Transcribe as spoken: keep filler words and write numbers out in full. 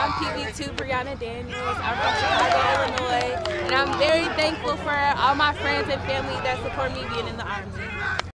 I'm P V two, Briana Daniels. I'm from Chicago, Illinois, and I'm very thankful for all my friends and family that support me being in the Army.